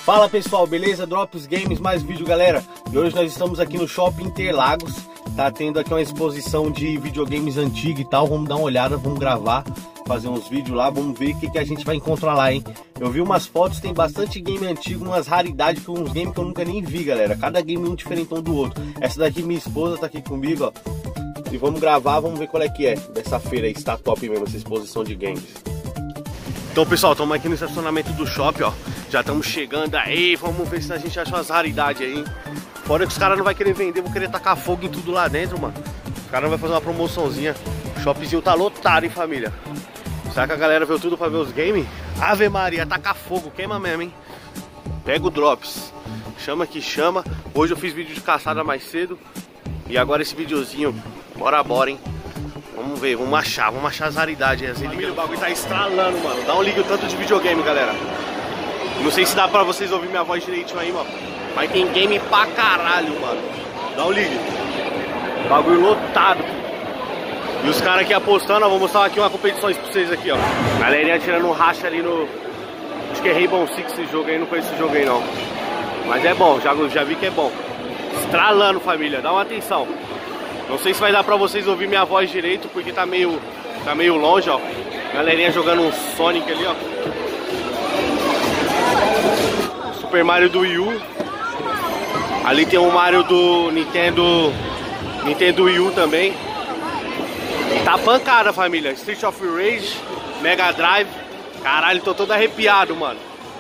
Fala pessoal, beleza? Drops Games, mais vídeo galera. E hoje nós estamos aqui no Shopping Interlagos. Tá tendo aqui uma exposição de videogames antigos e tal. Vamos dar uma olhada, vamos gravar, fazer uns vídeos lá. Vamos ver o que a gente vai encontrar lá, hein? Eu vi umas fotos, tem bastante game antigo, umas raridades, uns games que eu nunca nem vi, galera. Cada game um diferente um do outro. Essa daqui minha esposa tá aqui comigo, ó. E vamos gravar, vamos ver qual é que é dessa feira aí. Está top mesmo essa exposição de games. Então pessoal, estamos aqui no estacionamento do shopping, ó. Já estamos chegando aí, vamos ver se a gente acha umas raridades aí, hein? Fora que os caras não vão querer vender, vão querer tacar fogo em tudo lá dentro, mano. Os caras não vão fazer uma promoçãozinha. O shoppingzinho tá lotado, hein, família? Será que a galera veio tudo pra ver os games? Ave Maria, tacar fogo, queima mesmo, hein? Pega o Drops, chama que chama. Hoje eu fiz vídeo de caçada mais cedo. E agora esse videozinho, bora, hein? Vamos ver, vamos achar as raridades aí. Família, o bagulho tá estralando, mano. Dá um ligue o tanto de videogame, galera. Não sei se dá pra vocês ouvir minha voz direitinho aí, mano. Mas tem game pra caralho, mano. Dá um ligue. Bagulho lotado. E os caras aqui apostando, ó. Vou mostrar aqui uma competição pra vocês aqui, ó. Galerinha tirando um racha ali no... Acho que é Rainbow Six esse jogo aí. Não conheço esse jogo aí, não. Mas é bom, já vi que é bom. Estralando, família. Dá uma atenção. Não sei se vai dar pra vocês ouvir minha voz direito, porque tá meio longe, ó. Galerinha jogando um Sonic ali, ó. Super Mario do Wii U. Ali tem um Mario do Nintendo Wii U também. E tá pancada, família. Street of Rage, Mega Drive. Caralho, tô todo arrepiado, mano.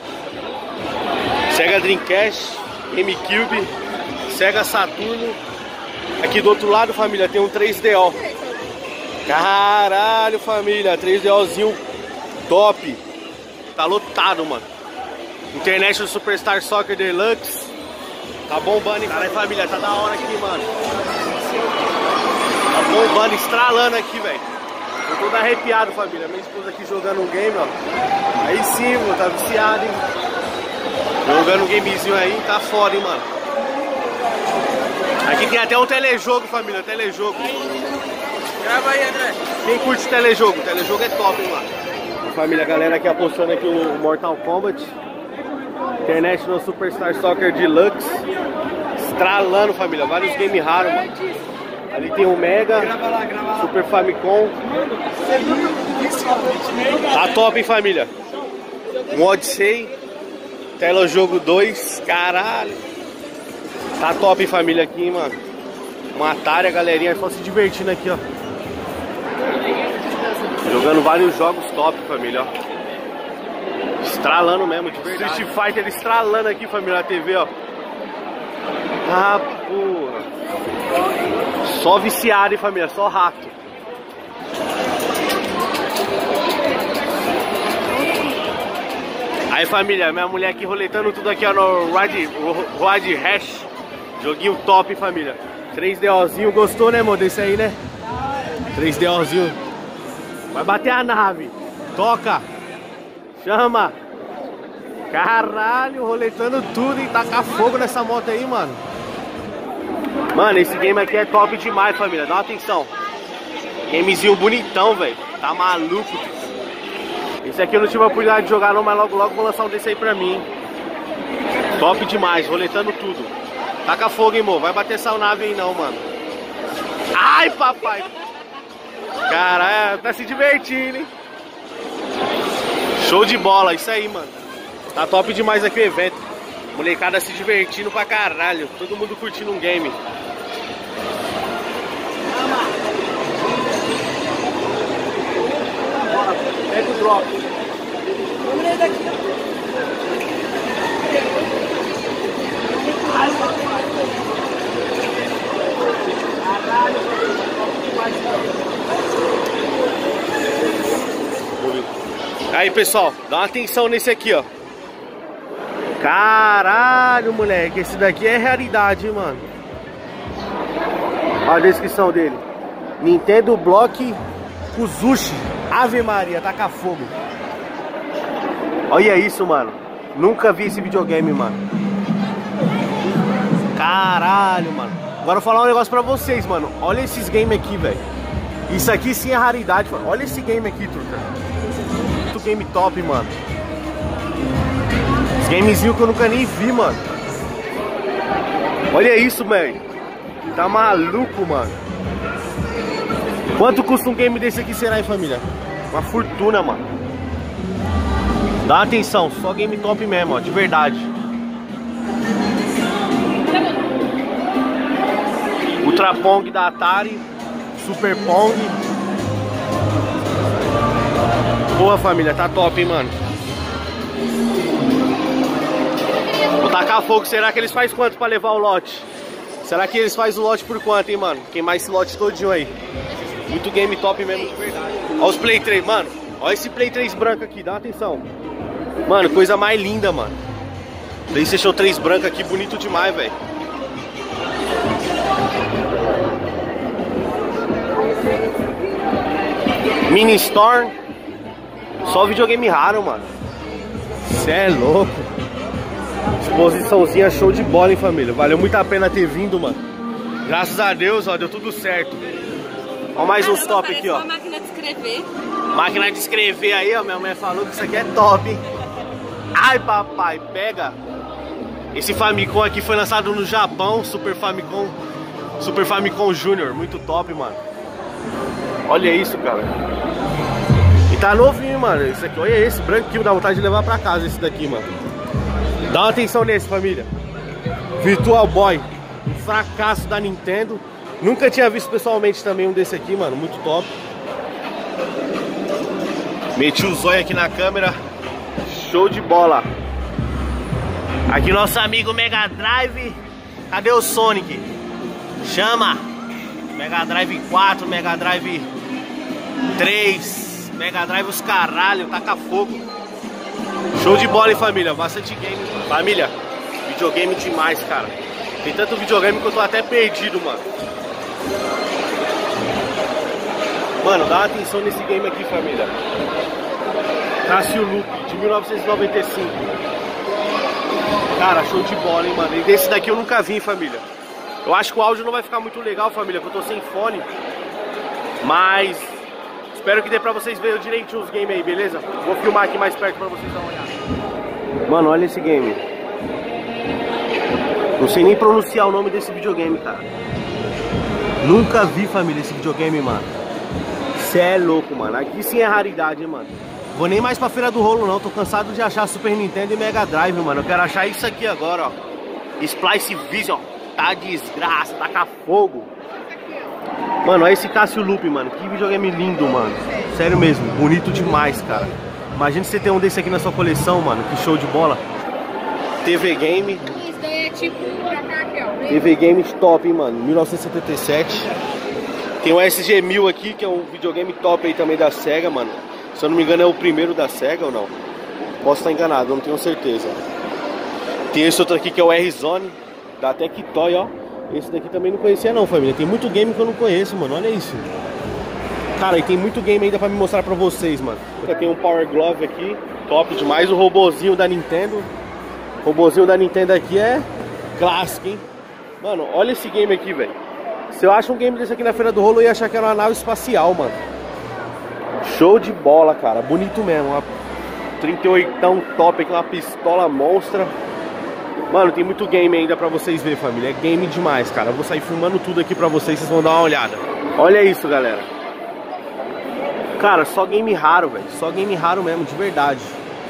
Sega Dreamcast, GameCube, Sega Saturno. Aqui do outro lado, família, tem um 3DO. Caralho, família, 3DOzinho top. Tá lotado, mano. International Superstar Soccer Deluxe. Tá bombando, hein? Caralho, família, tá da hora aqui, mano. Tá bombando, estralando aqui, velho. Tô todo arrepiado, família. Minha esposa aqui jogando um game, ó. Aí sim, mano, tá viciado, hein? Jogando um gamezinho aí, tá foda, hein, mano. Aqui tem até um telejogo, família, telejogo. Grava aí, André. Quem curte telejogo? Telejogo é top, hein, mano. Família, a galera aqui apostando aqui no Mortal Kombat. International Superstar Soccer Deluxe. Estralando, família, vários games raros, mano. Ali tem um Mega, Super Famicom. Tá top, hein, família. Um Odyssey, Telejogo 2, caralho. Tá top, hein, família, aqui, mano. Uma Atari, a galerinha só se divertindo aqui, ó. Jogando vários jogos top, família, ó. Estralando mesmo, de verdade. Street Fighter estralando aqui, família, na TV, ó. Ah, porra. Só viciado, hein, família, só rato. Aí, família, minha mulher aqui roletando tudo aqui, ó, no Road Rash. Joguinho top, família. 3DOzinho, gostou, né, amor, desse aí, né? 3DOzinho. Vai bater a nave. Toca. Chama. Caralho, roletando tudo e tacar fogo nessa moto aí, mano. Mano, esse game aqui é top demais, família. Dá uma atenção. Gamezinho bonitão, velho. Tá maluco. Esse aqui eu não tive a oportunidade de jogar não, mas logo vou lançar um desse aí pra mim. Top demais, roletando tudo. Taca fogo, hein, amor. Vai bater essa nave aí não, mano. Ai, papai. Caralho, tá se divertindo, hein. Show de bola, isso aí, mano. Tá top demais aqui o evento. Molecada se divertindo pra caralho. Todo mundo curtindo um game. Pega o drop. Vamos daqui. Aí, pessoal, dá uma atenção nesse aqui, ó. Caralho, moleque, esse daqui é realidade, hein, mano. Olha a descrição dele. Nintendo Block Kuzushi. Ave Maria, taca fogo. Olha isso, mano. Nunca vi esse videogame, mano. Caralho, mano. Agora eu vou falar um negócio pra vocês, mano. Olha esses games aqui, velho. Isso aqui sim é raridade, mano. Olha esse game aqui, truta. Muito game top, mano. Gamezinho que eu nunca nem vi, mano. Olha isso, velho. Tá maluco, mano. Quanto custa um game desse aqui, será, hein, família? Uma fortuna, mano. Dá atenção, só game top mesmo, ó, de verdade. Ultra Pong da Atari, Super Pong. Boa, família, tá top, hein, mano. Vou tacar fogo, será que eles fazem quanto pra levar o lote? Será que eles fazem o lote por quanto, hein, mano? Queimar esse lote todinho aí. Muito game top mesmo, de verdade. Olha os Play 3, mano. Olha esse Play 3 branco aqui, dá atenção. Mano, coisa mais linda, mano. PlayStation 3 branco aqui, bonito demais, velho. Mini Storm. Só videogame raro, mano. Cê é louco. Exposiçãozinha show de bola, hein, família. Valeu muito a pena ter vindo, mano. Graças a Deus, ó, deu tudo certo. Ó, mais uns top aqui, ó. Uma máquina de escrever. Máquina de escrever aí, ó. Minha mãe falou que isso aqui é top, hein. Ai, papai, pega. Esse Famicom aqui foi lançado no Japão. Super Famicom Junior. Muito top, mano. Olha isso, cara. E tá novinho, mano. Isso aqui, olha esse branquinho, dá vontade de levar pra casa esse daqui, mano. Dá uma atenção nesse, família. Virtual Boy. Um fracasso da Nintendo. Nunca tinha visto pessoalmente também um desse aqui, mano. Muito top. Meti o zóio aqui na câmera. Show de bola. Aqui nosso amigo Mega Drive. Cadê o Sonic? Chama. Mega Drive 4, Mega Drive 3, Mega Drive os caralho, taca fogo. Show de bola, hein, família? Bastante game. Família, videogame demais, cara. Tem tanto videogame que eu tô até perdido, mano. Mano, dá atenção nesse game aqui, família. Casio Loop, de 1995. Cara, show de bola, hein, mano. E desse daqui eu nunca vi, família. Eu acho que o áudio não vai ficar muito legal, família, porque eu tô sem fone. Mas espero que dê pra vocês verem direitinho os games aí, beleza? Vou filmar aqui mais perto pra vocês darem uma olhada. Mano, olha esse game. Não sei nem pronunciar o nome desse videogame, cara. Nunca vi, família, esse videogame, mano. Cê é louco, mano. Aqui sim é raridade, hein, mano. Vou nem mais pra Feira do Rolo, não. Tô cansado de achar Super Nintendo e Mega Drive, mano. Eu quero achar isso aqui agora, ó. Splice Vision. Tá desgraça, taca fogo. Mano, olha esse Casio Loop, mano. Que videogame lindo, mano. Sério mesmo, bonito demais, cara. Imagina você ter um desse aqui na sua coleção, mano. Que show de bola. TV Game. Isso daí é tipo pra cá aqui, ó. TV Games top, hein, mano. 1977. Tem o SG-1000 aqui, que é um videogame top aí também da Sega, mano. Se eu não me engano é o primeiro da Sega ou não? Posso estar enganado, não tenho certeza. Tem esse outro aqui que é o R-Zone. Da Tectoy, ó. Esse daqui também não conhecia não, família. Tem muito game que eu não conheço, mano. Olha isso. Cara, e tem muito game ainda pra me mostrar pra vocês, mano. Tem um Power Glove aqui. Top demais. O robozinho da Nintendo. O robozinho da Nintendo aqui é clássico, hein. Mano, olha esse game aqui, velho. Se eu acho um game desse aqui na Feira do Rolo, eu ia achar que era uma nave espacial, mano. Show de bola, cara. Bonito mesmo. Uma 38ão top aqui, uma pistola monstra. Mano, tem muito game ainda pra vocês verem, família. É game demais, cara. Eu vou sair filmando tudo aqui pra vocês, vocês vão dar uma olhada. Olha isso, galera. Cara, só game raro, velho. Só game raro mesmo, de verdade.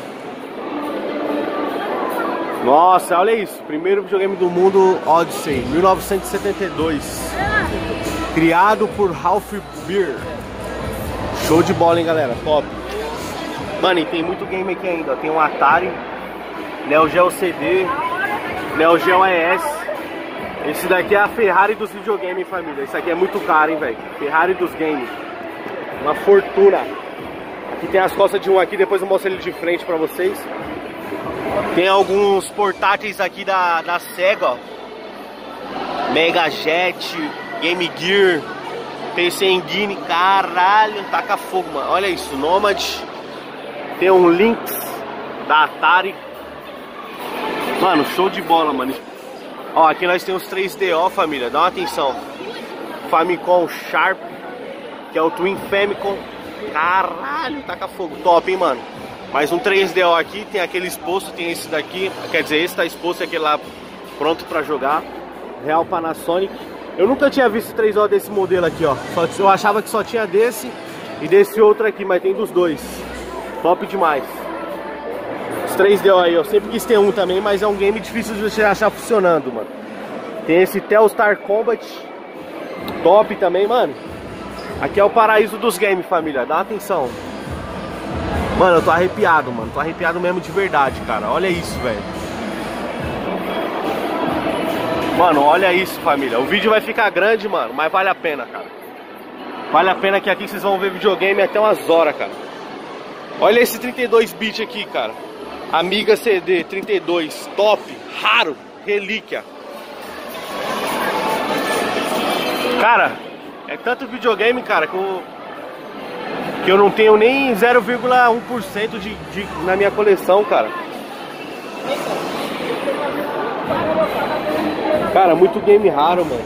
Nossa, olha isso. Primeiro videogame do mundo, Odyssey, 1972. Criado por Ralph Baer. Show de bola, hein, galera. Top. Mano, e tem muito game aqui ainda. Tem um Atari, Neo Geo CD, Neo Geo ES. Esse daqui é a Ferrari dos videogames, família. Isso aqui é muito caro, hein, velho. Ferrari dos games. Uma fortuna. Aqui tem as costas de um aqui, depois eu mostro ele de frente pra vocês. Tem alguns portáteis aqui da Sega, ó. Mega Jet, Game Gear, PC Engine, caralho, taca fogo, mano. Olha isso, Nomad. Tem um Lynx da Atari. Mano, show de bola, mano. Ó, aqui nós temos 3DO, família, dá uma atenção. Famicom Sharp, que é o Twin Famicom. Caralho, taca fogo, top, hein, mano. Mais um 3DO aqui, tem aquele exposto, tem esse daqui. Quer dizer, esse tá exposto e aquele lá pronto pra jogar. Real Panasonic. Eu nunca tinha visto 3DO desse modelo aqui, ó. Eu achava que só tinha desse e desse outro aqui, mas tem dos dois. Top demais. Os 3DO aí, eu sempre quis ter um também, mas é um game difícil de você achar funcionando, mano. Tem esse Telstar Combat. Top também, mano. Aqui é o paraíso dos games, família. Dá atenção. Mano, eu tô arrepiado, mano. Tô arrepiado mesmo de verdade, cara. Olha isso, velho. Mano, olha isso, família. O vídeo vai ficar grande, mano, mas vale a pena, cara. Vale a pena que aqui vocês vão ver videogame até umas horas, cara. Olha esse 32 bit aqui, cara. Amiga CD 32, top, raro, relíquia. Cara, é tanto videogame, cara, que eu não tenho nem 0,1% na minha coleção, cara. Cara, muito game raro, mano.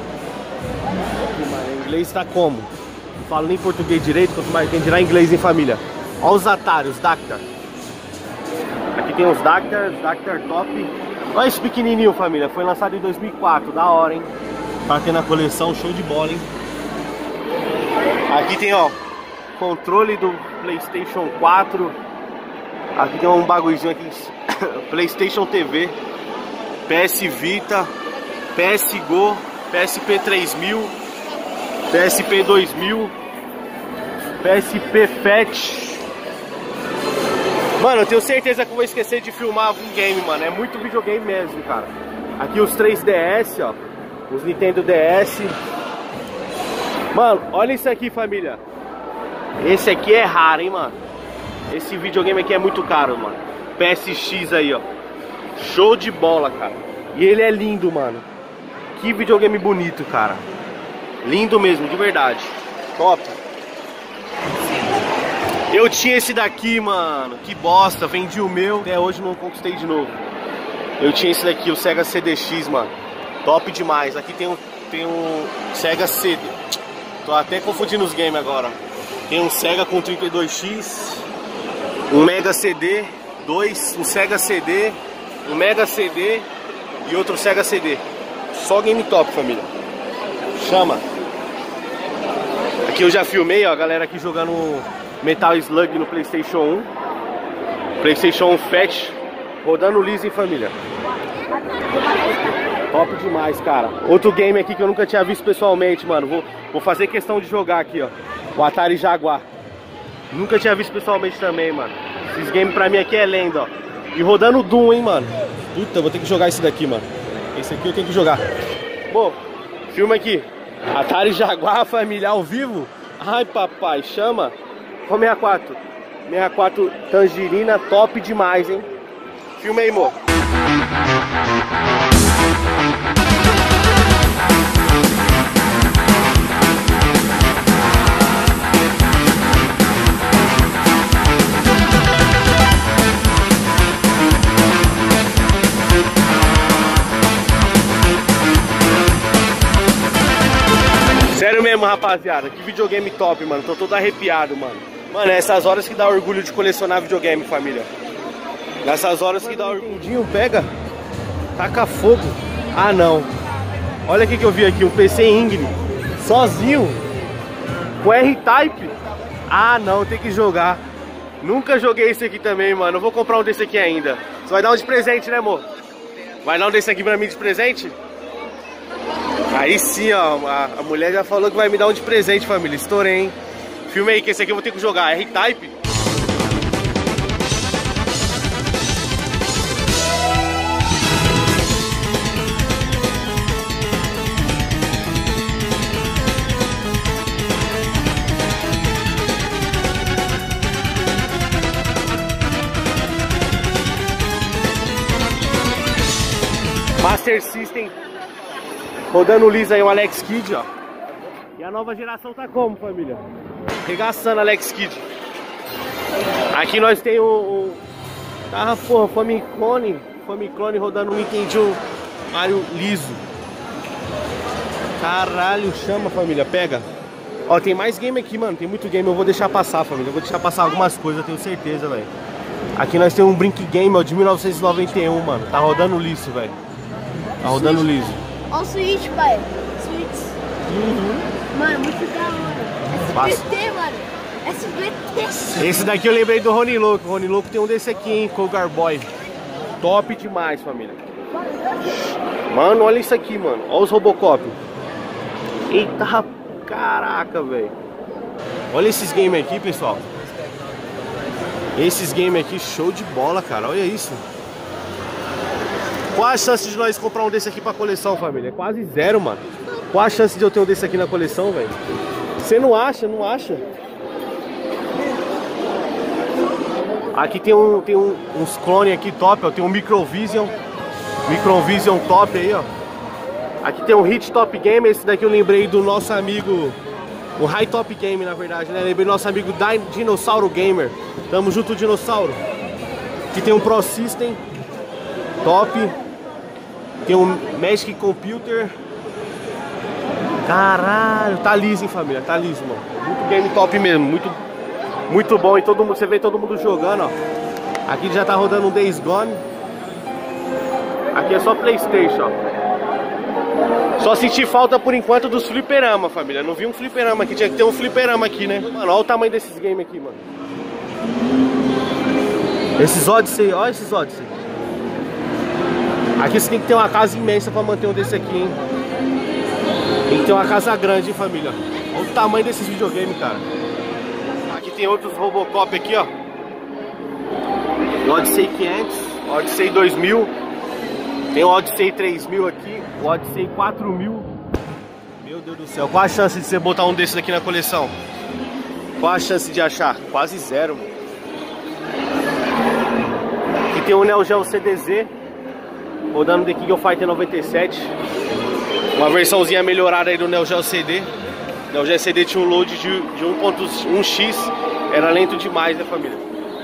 O inglês tá como? Não falo nem português direito, quanto mais quem dirá inglês em família. Olha os Atarios, Dactar. Aqui tem os Dactar top. Olha esse pequenininho, família. Foi lançado em 2004, da hora, hein? Pra ter na coleção, show de bola, hein? Aqui tem, ó, controle do PlayStation 4. Aqui tem um bagulhozinho aqui. PlayStation TV, PS Vita, PS Go, PSP 3000, PSP 2000, PSP Fat. Mano, eu tenho certeza que eu vou esquecer de filmar algum game, mano. É muito videogame mesmo, cara. Aqui os 3DS, ó. Os Nintendo DS. Mano, olha isso aqui, família. Esse aqui é raro, hein, mano. Esse videogame aqui é muito caro, mano. PSX aí, ó. Show de bola, cara. E ele é lindo, mano. Que videogame bonito, cara. Lindo mesmo, de verdade. Top. Eu tinha esse daqui, mano. Que bosta, vendi o meu. Até hoje não conquistei de novo. Eu tinha esse daqui, o Sega CDX, mano. Top demais. Aqui tem um Sega CD. Tô até confundindo os games agora. Tem um Sega com 32X, um Mega CD, um Sega CD, um Mega CD e outro Sega CD. Só game top, família. Chama. Aqui eu já filmei, ó, a galera aqui jogando Metal Slug no PlayStation 1. PlayStation 1 Fat, rodando liso, em família. Top demais, cara. Outro game aqui que eu nunca tinha visto pessoalmente, mano. Vou fazer questão de jogar aqui, ó. O Atari Jaguar. Nunca tinha visto pessoalmente também, mano. Esses games pra mim aqui é lenda, ó. E rodando Doom, hein, mano. Puta, vou ter que jogar esse daqui, mano. Esse aqui eu tenho que jogar. Bom, filma aqui. Atari Jaguar, família, ao vivo. Ai, papai, chama. Qual 64? 64 Tangerina, top demais, hein. Filma aí, amor. Sério mesmo, rapaziada, que videogame top, mano. Tô todo arrepiado, mano. Mano, é essas horas que dá orgulho de colecionar videogame, família. Nessas horas que dá orgulho. Pega, taca fogo. Ah, não. Olha o que eu vi aqui, um PC Ingrid, sozinho, com R-Type. Ah, não, tem que jogar. Nunca joguei esse aqui também, mano. Eu vou comprar um desse aqui ainda. Você vai dar um de presente, né, amor? Vai dar um desse aqui pra mim de presente? Aí sim, ó, a mulher já falou que vai me dar um de presente, família. Estourei, hein? Filme aí, que esse aqui eu vou ter que jogar. R-Type. Master System. Rodando liso aí, o Alex Kidd, ó. E a nova geração tá como, família? Regaçando Alex Kidd. Aqui nós tem o porra, Famiclone rodando um Nintendo Mario liso. Caralho, chama, família, pega. Ó, tem mais game aqui, mano, tem muito game. Eu vou deixar passar, família. Eu vou deixar passar algumas coisas, eu tenho certeza, velho. Aqui nós temos um Brink Game, ó, de 1991, mano. Tá rodando liso, velho. Tá rodando liso. Olha o Switch, pai. Switch. Mano, muito da hora. SBT, mano. SBT. Esse daqui eu lembrei do Rony Louco. O Rony Louco tem um desse aqui, hein, Cougar Boy. Top demais, família. Mano, olha isso aqui, mano. Olha os Robocop. Eita, caraca, velho. Olha esses games aqui, pessoal. Esses games aqui, show de bola, cara. Olha isso. Qual a chance de nós comprar um desse aqui pra coleção, família? É quase zero, mano. Qual a chance de eu ter um desse aqui na coleção, velho? Você não acha? Não acha? Aqui tem uns clones aqui top, ó. Tem um Microvision top aí, ó. Aqui tem um Hit Top Game. Esse daqui eu lembrei do nosso amigo, o High Top Game, na verdade, né? Lembrei do nosso amigo Dinossauro Gamer. Tamo junto, Dinossauro. Aqui tem um Pro System top. Tem um Magic Computer. Caralho, tá liso, hein, família? Tá liso, mano. Muito game top mesmo, muito bom. E todo mundo, você vê todo mundo jogando, ó. Aqui já tá rodando um Days Gone. Aqui é só PlayStation, ó. Só senti falta por enquanto dos fliperama, família. Não vi um fliperama aqui, tinha que ter um fliperama aqui, né? Mano, olha o tamanho desses games aqui, mano. Esses Odyssey, olha esses Odyssey. Aqui você tem que ter uma casa imensa pra manter um desse aqui, hein? Tem que ter uma casa grande, hein, família? Olha o tamanho desses videogames, cara. Aqui tem outros Robocop aqui, ó. O Odyssey 500, Odyssey 2000. Tem o Odyssey 3000 aqui, o Odyssey 4000. Meu Deus do céu, qual a chance de você botar um desses aqui na coleção? Qual a chance de achar? Quase zero. Aqui tem o Neo Geo CDZ, rodando The King of Fighter 97. Uma versãozinha melhorada aí do Neo Geo CD. O Neo Geo CD tinha um load de 1.1x. Era lento demais, né, família?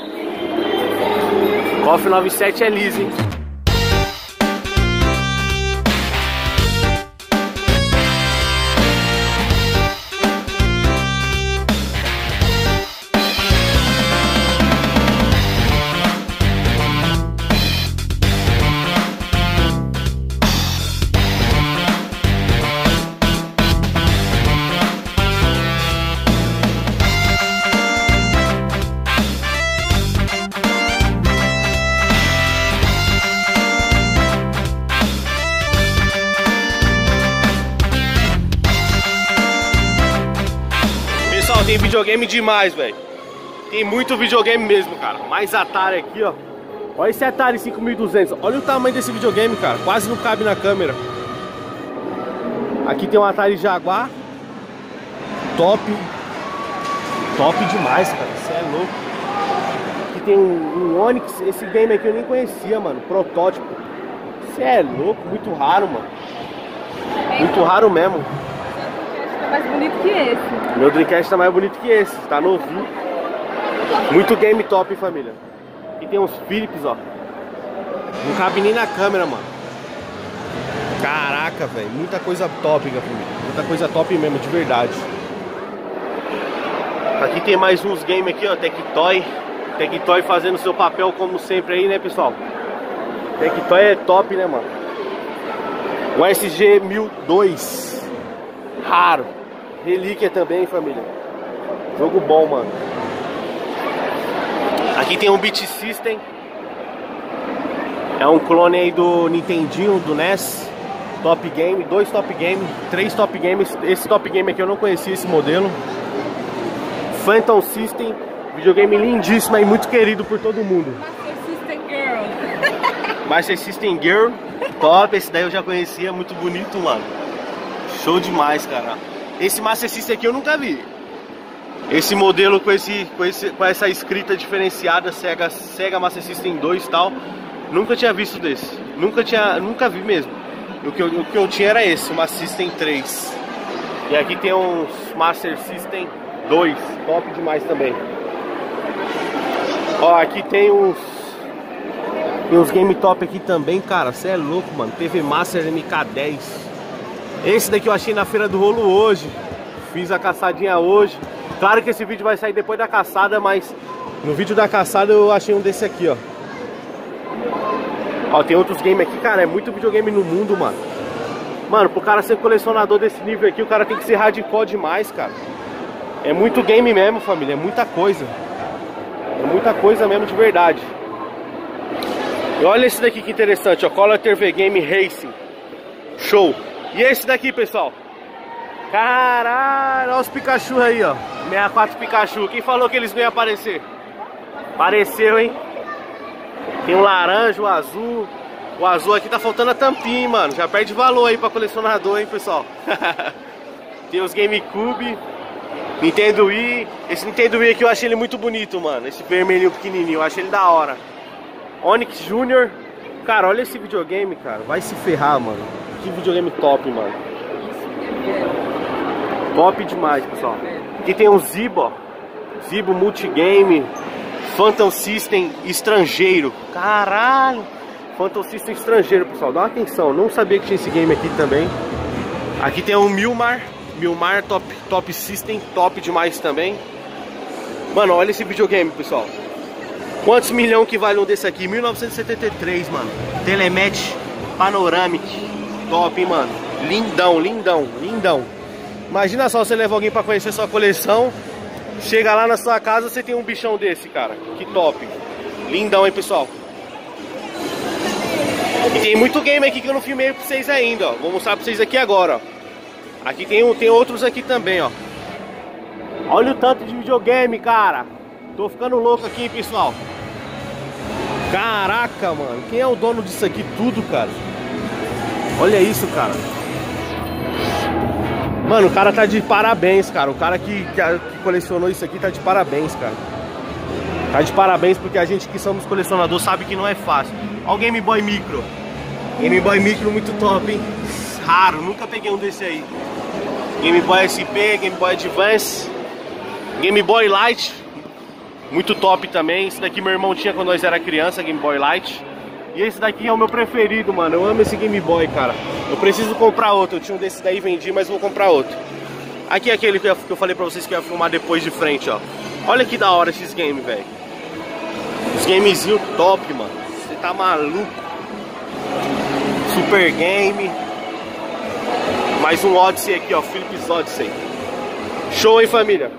KOF 97 é liso, hein? Tem videogame demais, velho. Tem muito videogame mesmo, cara. Mais Atari aqui, ó. Olha esse Atari 5200. Olha o tamanho desse videogame, cara. Quase não cabe na câmera. Aqui tem um Atari Jaguar. Top. Top demais, cara. Isso é louco. Aqui tem um Onix. Esse game aqui eu nem conhecia, mano. Protótipo. Isso é louco. Muito raro, mano. Muito raro mesmo. Mais bonito que esse. Meu Dreamcast tá mais bonito que esse, tá novinho. Muito game top, família. E tem uns Philips, ó. Não cabe nem na câmera, mano. Caraca, velho. Muita coisa top, família. Muita coisa top mesmo, de verdade. Aqui tem mais uns games aqui, ó. Tectoy. Tectoy fazendo seu papel como sempre aí, né, pessoal? Tectoy é top, né, mano? O SG-1002. Raro. Relíquia também, família. Jogo bom, mano. Aqui tem um Beat System. É um clone aí do Nintendinho, do NES. Top Game, 2 Top Game, 3 Top Games. Esse Top Game aqui eu não conhecia esse modelo. Phantom System. Videogame lindíssimo e muito querido por todo mundo. Master System Girl. Master System Girl. Top, esse daí eu já conhecia, muito bonito, mano. Show demais, cara. Esse Master System aqui eu nunca vi. Esse modelo com essa escrita diferenciada, Sega Master System 2 e tal. Nunca tinha visto desse. Nunca vi mesmo. O que eu tinha era esse, o Master System 3. E aqui tem uns Master System 2. Top demais também. Ó, aqui tem uns game top aqui também, cara. Você é louco, mano. TV Master MK10. Esse daqui eu achei na Feira do Rolo hoje. Fiz a caçadinha hoje. Claro que esse vídeo vai sair depois da caçada, mas No vídeo da caçada eu achei um desse aqui, ó. Ó, tem outros games aqui, cara, é muito videogame no mundo, mano. Mano, pro cara ser colecionador desse nível aqui, o cara tem que ser hardcore demais, cara. É muito game mesmo, família, é muita coisa. É muita coisa mesmo de verdade. E olha esse daqui que interessante, ó, Color TV Game Racing. Show. E esse daqui, pessoal? Caralho, olha os Pikachu aí, ó. 64 Pikachu. Quem falou que eles não iam aparecer? Apareceu, hein? Tem o laranja, o azul. O azul aqui tá faltando a tampinha, mano. Já perde valor aí pra colecionador, hein, pessoal? Tem os GameCube, Nintendo Wii. Esse Nintendo Wii aqui eu achei ele muito bonito, mano. Esse vermelhinho pequenininho, eu achei ele da hora. Onix Jr. Cara, olha esse videogame, cara. Vai se ferrar, mano. Que videogame top, mano. Top demais, pessoal. Aqui tem um Zibo, ó. Zibo Multigame. Phantom System estrangeiro. Caralho. Phantom System estrangeiro, pessoal. Dá uma atenção. Não sabia que tinha esse game aqui também. Aqui tem um Milmar. Milmar top System. Top demais também. Mano, olha esse videogame, pessoal. Quantos milhões que vale um desse aqui? 1973, mano. Telematch Panoramic. Top, hein, mano. Lindão, lindão, lindão. Imagina só você levar alguém pra conhecer sua coleção. Chega lá na sua casa, você tem um bichão desse, cara. Que top. Lindão, hein, pessoal. E tem muito game aqui que eu não filmei pra vocês ainda, ó. Vou mostrar pra vocês aqui agora, ó. Aqui tem outros aqui também, ó. Olha o tanto de videogame, cara. Tô ficando louco aqui, hein, pessoal. Caraca, mano. Quem é o dono disso aqui tudo, cara? Olha isso, cara. Mano, o cara tá de parabéns, cara. O cara que colecionou isso aqui tá de parabéns, cara. Tá de parabéns porque a gente que somos colecionadores sabe que não é fácil. Olha o Game Boy Micro. Game Boy Micro muito top, hein? Raro, nunca peguei um desse aí. Game Boy SP, Game Boy Advance, Game Boy Light. Muito top também. Esse daqui meu irmão tinha quando nós era criança, Game Boy Light. E esse daqui é o meu preferido, mano. Eu amo esse Game Boy, cara. Eu preciso comprar outro. Eu tinha um desse daí, vendi, mas vou comprar outro. Aqui é aquele que eu falei pra vocês que eu ia filmar depois de frente, ó. Olha que da hora esses games, velho. Os gamezinhos top, mano. Você tá maluco. Super Game. Mais um Odyssey aqui, ó. Philips Odyssey. Show, hein, família?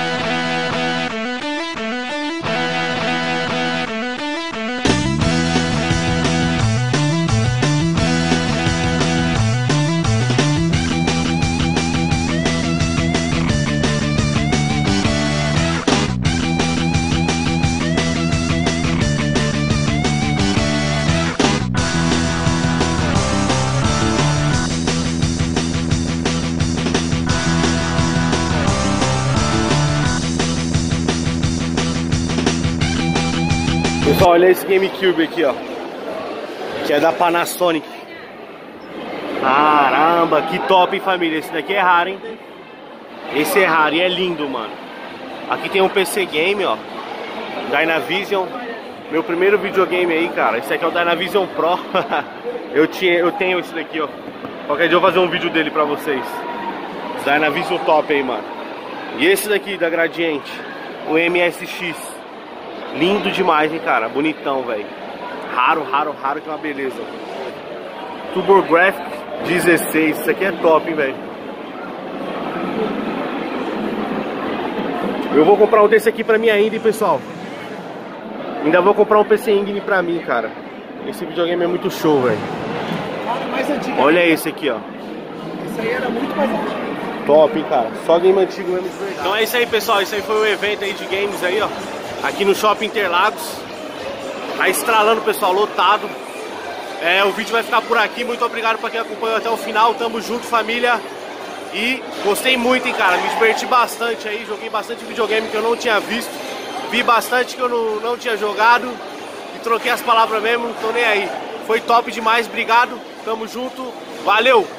Pessoal, olha esse GameCube aqui, ó. Que é da Panasonic. Caramba, que top, hein, família. Esse daqui é raro, hein. Esse é raro e é lindo, mano. Aqui tem um PC Game, ó. Dynavision. Meu primeiro videogame aí, cara. Esse aqui é o Dynavision Pro. eu tenho esse daqui, ó. Qualquer dia eu vou fazer um vídeo dele pra vocês. Dynavision top aí, mano. E esse daqui da Gradiente, o MSX. Lindo demais, hein, cara. Bonitão, velho. Raro, raro, raro, que é uma beleza. TurboGrafx 16. Isso aqui é top, hein, velho. Eu vou comprar um desse aqui pra mim ainda, hein, pessoal. Ainda vou comprar um PC Engine pra mim, cara. Esse videogame é muito show, velho. Olha esse aqui, ó. Esse aí era muito mais antigo. Top, hein, cara. Só game antigo mesmo de verdade. Então é isso aí, pessoal. Esse aí foi o evento aí de games aí, ó. Aqui no Shopping Interlagos. Tá estralando, pessoal, lotado. O vídeo vai ficar por aqui. Muito obrigado pra quem acompanhou até o final. Tamo junto, família. E gostei muito, hein, cara. Me diverti bastante aí. Joguei bastante videogame que eu não tinha visto. Vi bastante que eu não tinha jogado. E troquei as palavras mesmo, não tô nem aí. Foi top demais, obrigado. Tamo junto. Valeu!